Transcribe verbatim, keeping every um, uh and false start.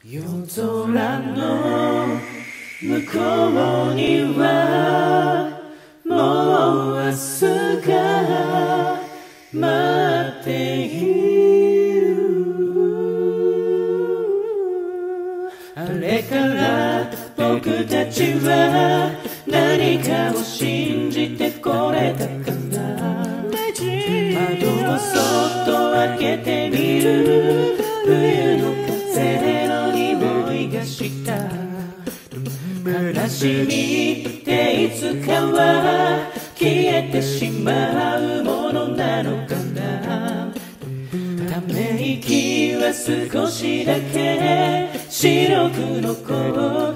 夜空の向こうにはもう明日が待っている。あれから僕たちは何かを信じてこれたかな。窓をそっと開けてみる。冬の風の匂いがした。悲しみっていつかは消えてしまうものなのかな。ため息は少しだけ白く残